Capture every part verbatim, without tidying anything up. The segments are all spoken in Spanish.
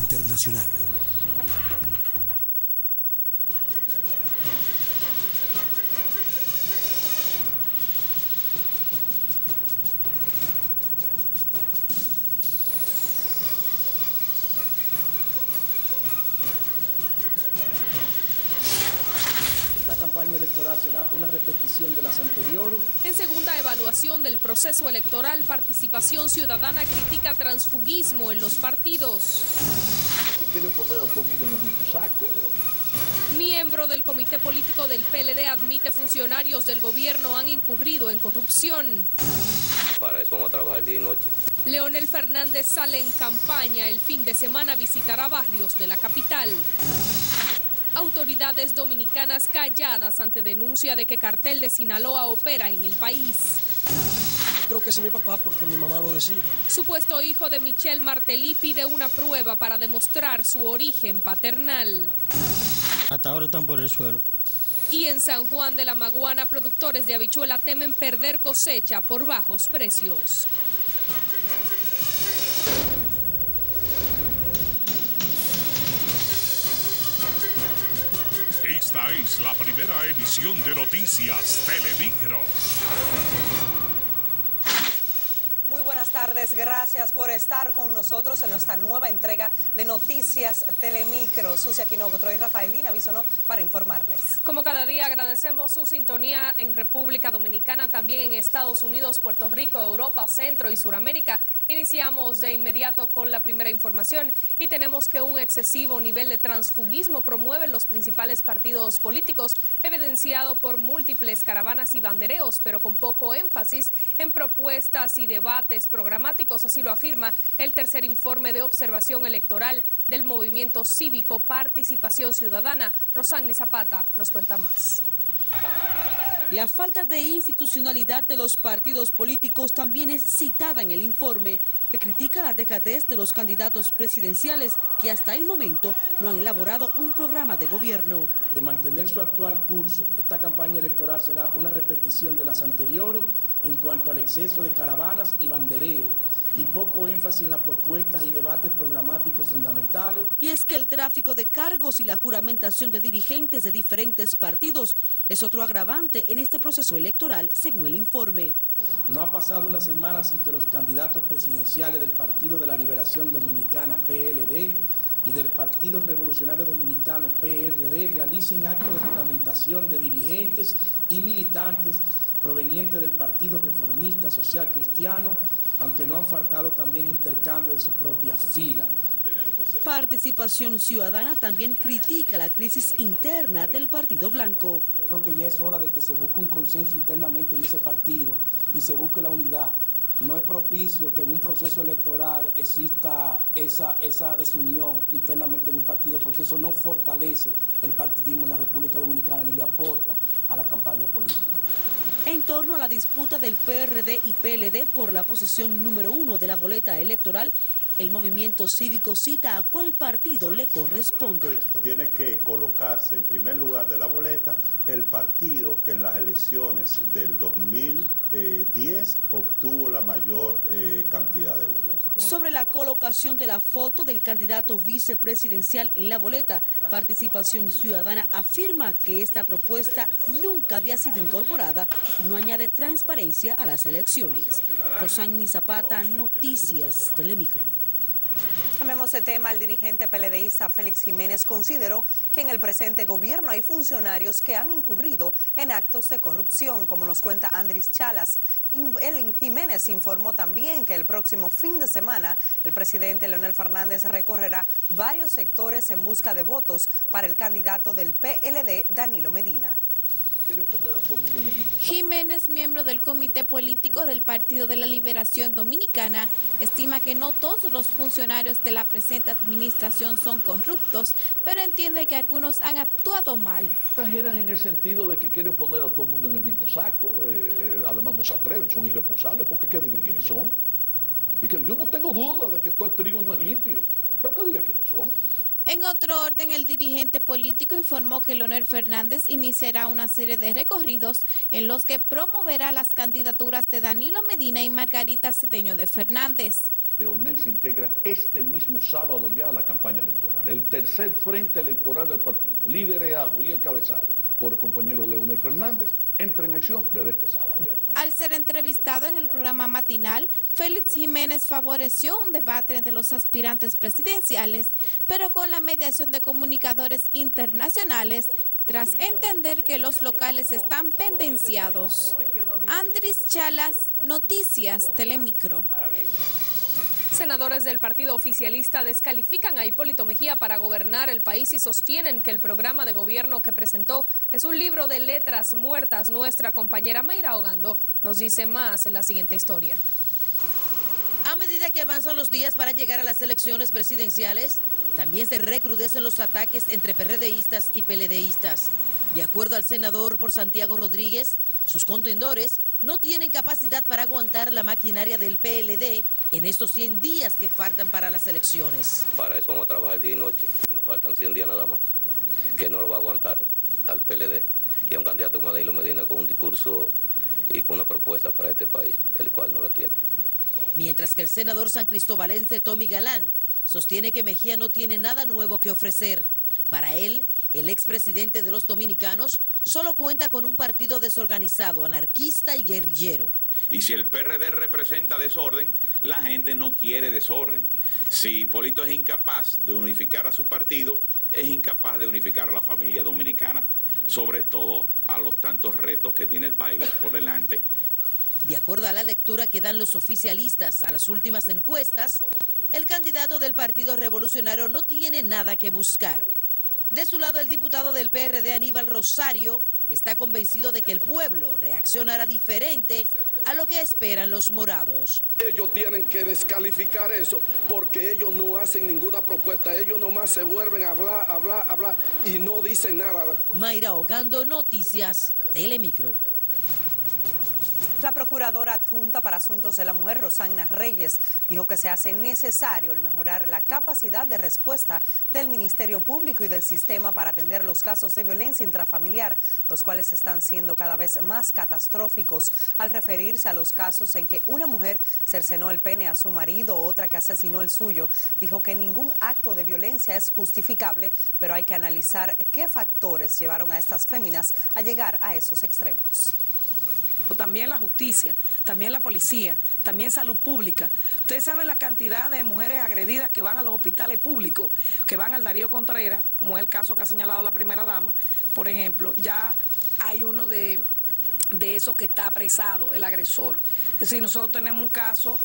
internacional. Esta campaña electoral será una repetición de las anteriores. En segunda evaluación del proceso electoral, Participación Ciudadana critica transfugismo en los partidos. Quiere poner a todo el mundo en el mismo saco. Eh. Miembro del comité político del P L D admite funcionarios del gobierno han incurrido en corrupción. Para eso vamos a trabajar día y noche. Leonel Fernández sale en campaña. El fin de semana visitará barrios de la capital. Autoridades dominicanas calladas ante denuncia de que cartel de Sinaloa opera en el país. Creo que es mi papá porque mi mamá lo decía. Supuesto hijo de Michelle Martelly pide una prueba para demostrar su origen paternal. Hasta ahora están por el suelo. Y en San Juan de la Maguana, productores de habichuela temen perder cosecha por bajos precios. Esta es la primera emisión de Noticias Telemicro. Muy buenas tardes, gracias por estar con nosotros en esta nueva entrega de Noticias Telemicro. Sucia Quinogotro y Rafaelina Bisonó para informarles. Como cada día agradecemos su sintonía en República Dominicana, también en Estados Unidos, Puerto Rico, Europa, Centro y Suramérica. Iniciamos de inmediato con la primera información y tenemos que un excesivo nivel de transfugismo promueven los principales partidos políticos, evidenciado por múltiples caravanas y bandereos, pero con poco énfasis en propuestas y debates programáticos, así lo afirma el tercer informe de observación electoral del movimiento cívico Participación Ciudadana. Rosagni Zapata nos cuenta más. La falta de institucionalidad de los partidos políticos también es citada en el informe, que critica la dejadez de los candidatos presidenciales que hasta el momento no han elaborado un programa de gobierno. De mantener su actual curso, esta campaña electoral será una repetición de las anteriores en cuanto al exceso de caravanas y bandereo y poco énfasis en las propuestas y debates programáticos fundamentales. Y es que el tráfico de cargos y la juramentación de dirigentes de diferentes partidos es otro agravante en este proceso electoral, según el informe. No ha pasado una semana sin que los candidatos presidenciales del Partido de la Liberación Dominicana, P L D, y del Partido Revolucionario Dominicano, P R D, realicen actos de juramentación de dirigentes y militantes provenientes del Partido Reformista Social Cristiano, aunque no han faltado también intercambio de su propia fila. Participación Ciudadana también critica la crisis interna del Partido Blanco. Creo que ya es hora de que se busque un consenso internamente en ese partido y se busque la unidad. No es propicio que en un proceso electoral exista esa, esa desunión internamente en un partido, porque eso no fortalece el partidismo en la República Dominicana ni le aporta a la campaña política. En torno a la disputa del P R D y P L D por la posición número uno de la boleta electoral, el movimiento cívico cita a cuál partido le corresponde. Tiene que colocarse en primer lugar de la boleta el partido que en las elecciones del dos mil diez obtuvo la mayor eh, cantidad de votos. Sobre la colocación de la foto del candidato vicepresidencial en la boleta, Participación Ciudadana afirma que esta propuesta nunca había sido incorporada y no añade transparencia a las elecciones. Rosagni Zapata, Noticias Telemicro. Cambiamos de tema. El dirigente peledeísta Félix Jiménez consideró que en el presente gobierno hay funcionarios que han incurrido en actos de corrupción, como nos cuenta Andrés Chalas. El Jiménez informó también que el próximo fin de semana el presidente Leonel Fernández recorrerá varios sectores en busca de votos para el candidato del P L D, Danilo Medina. Jiménez, miembro del comité político del Partido de la Liberación Dominicana, estima que no todos los funcionarios de la presente administración son corruptos, pero entiende que algunos han actuado mal. Exageran en el sentido de que quieren poner a todo el mundo en el mismo saco, eh, además no se atreven, son irresponsables, porque que digan quiénes son. Y que yo no tengo duda de que todo el trigo no es limpio, pero que digan quiénes son. En otro orden, el dirigente político informó que Leonel Fernández iniciará una serie de recorridos en los que promoverá las candidaturas de Danilo Medina y Margarita Cedeño de Fernández. Leonel se integra este mismo sábado ya a la campaña electoral. El tercer frente electoral del partido, liderado y encabezado por el compañero Leonel Fernández, entra en acción desde este sábado. Al ser entrevistado en el programa matinal, Félix Jiménez favoreció un debate entre los aspirantes presidenciales, pero con la mediación de comunicadores internacionales, tras entender que los locales están pendenciados. Andris Chalas, Noticias Telemicro. Senadores del partido oficialista descalifican a Hipólito Mejía para gobernar el país y sostienen que el programa de gobierno que presentó es un libro de letras muertas. Nuestra compañera Mayra Ogando nos dice más en la siguiente historia. A medida que avanzan los días para llegar a las elecciones presidenciales, también se recrudecen los ataques entre PRDistas y PLDistas. De acuerdo al senador por Santiago Rodríguez, sus contendores no tienen capacidad para aguantar la maquinaria del P L D en estos cien días que faltan para las elecciones. Para eso vamos a trabajar día y noche y nos faltan cien días nada más, que no lo va a aguantar al P L D y a un candidato como Danilo Medina con un discurso y con una propuesta para este país, el cual no la tiene. Mientras que el senador san cristobalense Tommy Galán sostiene que Mejía no tiene nada nuevo que ofrecer. Para él, el expresidente de los dominicanos solo cuenta con un partido desorganizado, anarquista y guerrillero. Y si el P R D representa desorden, la gente no quiere desorden. Si Hipólito es incapaz de unificar a su partido, es incapaz de unificar a la familia dominicana, sobre todo a los tantos retos que tiene el país por delante. De acuerdo a la lectura que dan los oficialistas a las últimas encuestas, el candidato del Partido Revolucionario no tiene nada que buscar. De su lado, el diputado del P R D, Aníbal Rosario, está convencido de que el pueblo reaccionará diferente a lo que esperan los morados. Ellos tienen que descalificar eso porque ellos no hacen ninguna propuesta, ellos nomás se vuelven a hablar, hablar, hablar y no dicen nada. Mayra Ogando, Noticias Telemicro. La Procuradora Adjunta para Asuntos de la Mujer, Rosana Reyes, dijo que se hace necesario el mejorar la capacidad de respuesta del Ministerio Público y del sistema para atender los casos de violencia intrafamiliar, los cuales están siendo cada vez más catastróficos. Al referirse a los casos en que una mujer cercenó el pene a su marido o otra que asesinó el suyo, dijo que ningún acto de violencia es justificable, pero hay que analizar qué factores llevaron a estas féminas a llegar a esos extremos. También la justicia, también la policía, también salud pública. Ustedes saben la cantidad de mujeres agredidas que van a los hospitales públicos, que van al Darío Contreras, como es el caso que ha señalado la primera dama, por ejemplo. Ya hay uno de, de esos que está apresado, el agresor. Es decir, nosotros tenemos un caso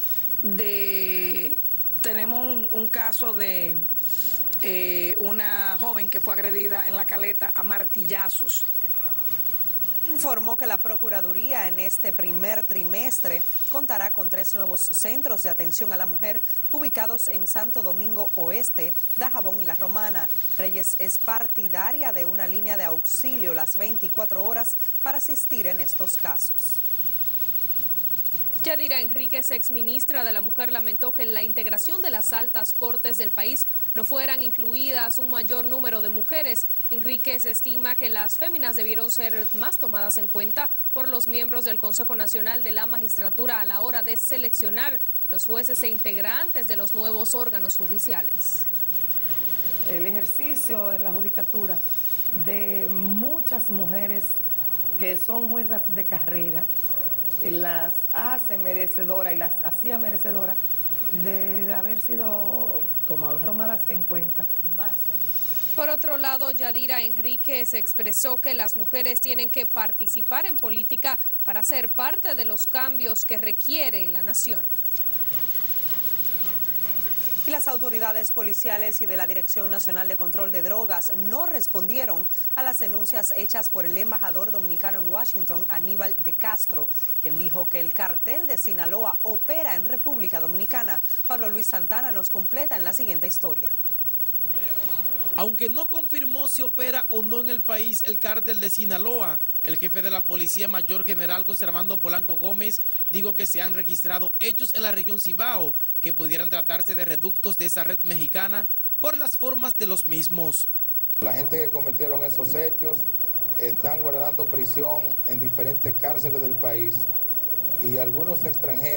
de, tenemos un, un caso de eh, una joven que fue agredida en La Caleta a martillazos. Informó que la Procuraduría en este primer trimestre contará con tres nuevos centros de atención a la mujer ubicados en Santo Domingo Oeste, Dajabón y La Romana. Reyes es partidaria de una línea de auxilio las veinticuatro horas para asistir en estos casos. Yadira Enríquez, exministra de la Mujer, lamentó que en la integración de las altas cortes del país no fueran incluidas un mayor número de mujeres. Enríquez estima que las féminas debieron ser más tomadas en cuenta por los miembros del Consejo Nacional de la Magistratura a la hora de seleccionar los jueces e integrantes de los nuevos órganos judiciales. El ejercicio en la judicatura de muchas mujeres que son juezas de carrera las hace merecedoras y las hacía merecedoras de, de haber sido tomadas, tomadas en cuenta. Más Por otro lado, Yadira Enríquez expresó que las mujeres tienen que participar en política para ser parte de los cambios que requiere la nación. Y las autoridades policiales y de la Dirección Nacional de Control de Drogas no respondieron a las denuncias hechas por el embajador dominicano en Washington, Aníbal de Castro, quien dijo que el cartel de Sinaloa opera en República Dominicana. Pablo Luis Santana nos completa en la siguiente historia. Aunque no confirmó si opera o no en el país el cártel de Sinaloa, el jefe de la Policía Mayor General José Armando Polanco Gómez dijo que se han registrado hechos en la región Cibao que pudieran tratarse de reductos de esa red mexicana por las formas de los mismos. La gente que cometieron esos hechos están guardando prisión en diferentes cárceles del país y algunos extranjeros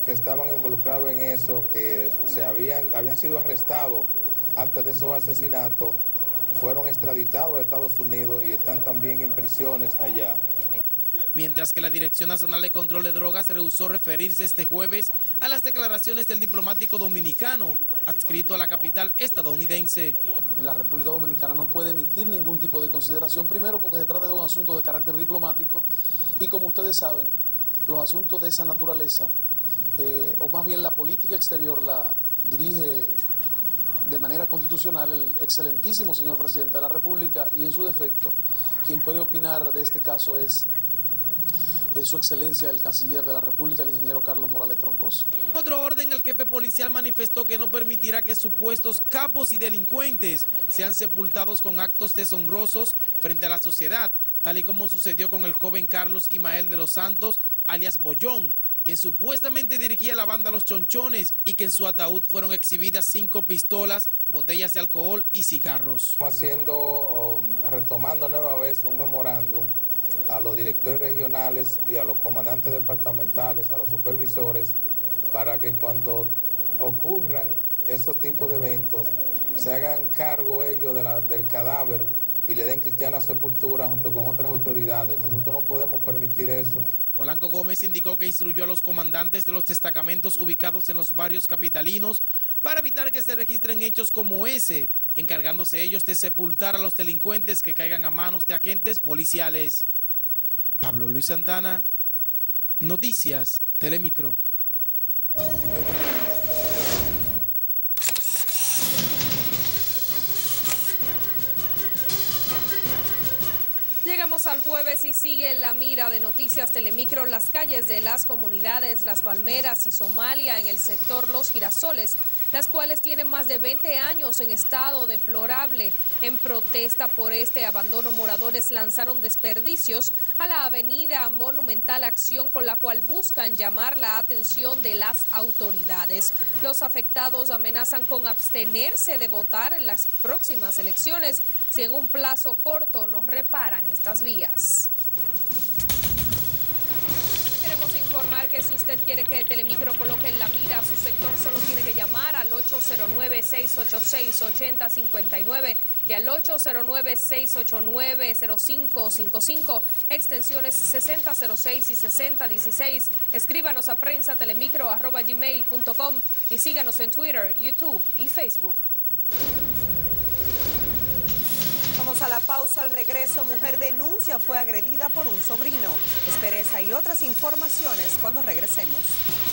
que estaban involucrados en eso, que se habían, habían sido arrestados antes de esos asesinatos, fueron extraditados a Estados Unidos y están también en prisiones allá. Mientras que la Dirección Nacional de Control de Drogas rehusó referirse este jueves a las declaraciones del diplomático dominicano adscrito a la capital estadounidense. La República Dominicana no puede emitir ningún tipo de consideración, primero porque se trata de un asunto de carácter diplomático y como ustedes saben, los asuntos de esa naturaleza, eh, o más bien la política exterior la dirige de manera constitucional el excelentísimo señor presidente de la República y en su defecto, quien puede opinar de este caso es Es su excelencia el canciller de la República, el ingeniero Carlos Morales Troncoso. En otro orden, el jefe policial manifestó que no permitirá que supuestos capos y delincuentes sean sepultados con actos deshonrosos frente a la sociedad, tal y como sucedió con el joven Carlos Imael de los Santos, alias Bollón, quien supuestamente dirigía la banda Los Chonchones y que en su ataúd fueron exhibidas cinco pistolas, botellas de alcohol y cigarros. Estamos haciendo, retomando nueva vez un memorándum a los directores regionales y a los comandantes departamentales, a los supervisores, para que cuando ocurran esos tipos de eventos se hagan cargo ellos de la, del cadáver y le den cristiana sepultura junto con otras autoridades. Nosotros no podemos permitir eso. Polanco Gómez indicó que instruyó a los comandantes de los destacamentos ubicados en los barrios capitalinos para evitar que se registren hechos como ese, encargándose ellos de sepultar a los delincuentes que caigan a manos de agentes policiales. Pablo Luis Santana, Noticias Telemicro. Llegamos al jueves y sigue la mira de Noticias Telemicro. Las calles de las comunidades Las Palmeras y Somalia en el sector Los Girasoles, las cuales tienen más de veinte años en estado deplorable. En protesta por este abandono, moradores lanzaron desperdicios a la avenida Monumental, acción con la cual buscan llamar la atención de las autoridades. Los afectados amenazan con abstenerse de votar en las próximas elecciones si en un plazo corto no reparan estas vías. Queremos informar que si usted quiere que Telemicro coloque en la mira a su sector, solo tiene que llamar al ocho cero nueve, seis ocho seis, ocho cero cinco nueve y al ocho cero nueve, seis ocho nueve, cero cinco cinco cinco, extensiones sesenta cero seis y sesenta dieciséis. Escríbanos a prensa telemicro arroba gmail punto com y síganos en Twitter, YouTube y Facebook. Vamos a la pausa. Al regreso, mujer denuncia fue agredida por un sobrino. Espere esa y otras informaciones cuando regresemos.